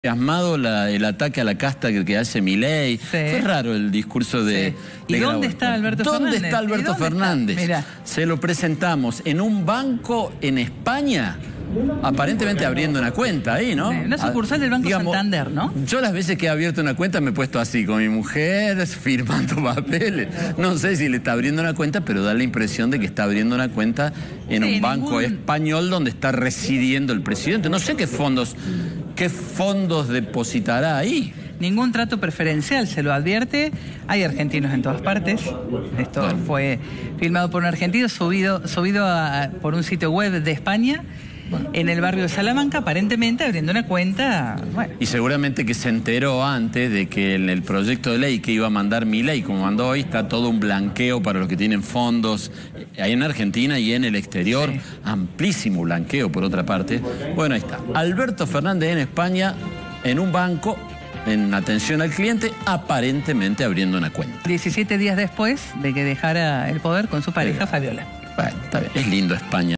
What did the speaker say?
Entusiasmado el ataque a la casta que hace Milei. Sí. Fue raro el discurso de... ¿Y dónde está Alberto Fernández? ¿Dónde está Alberto Fernández? Mirá. Se lo presentamos en un banco en España, aparentemente abriendo una cuenta ahí, ¿no? Una sucursal del Banco Santander, ¿no? Yo las veces que he abierto una cuenta me he puesto así, con mi mujer, firmando papeles. No sé si le está abriendo una cuenta, pero da la impresión de que está abriendo una cuenta en un banco español donde está residiendo el presidente. No sé qué fondos depositará ahí. Ningún trato preferencial, se lo advierte. Hay argentinos en todas partes. Esto fue filmado por un argentino, subido por un sitio web de España, en el barrio de Salamanca, aparentemente abriendo una cuenta. Y seguramente que se enteró antes de que en el proyecto de ley que iba a mandar Milei, como mandó hoy, está todo un blanqueo para los que tienen fondos ahí en Argentina y en el exterior. Sí. Amplísimo blanqueo, por otra parte. Bueno, ahí está. Alberto Fernández en España, en un banco, en atención al cliente, aparentemente abriendo una cuenta. 17 días después de que dejara el poder con su pareja, Fabiola. Bueno, está bien. Es lindo España.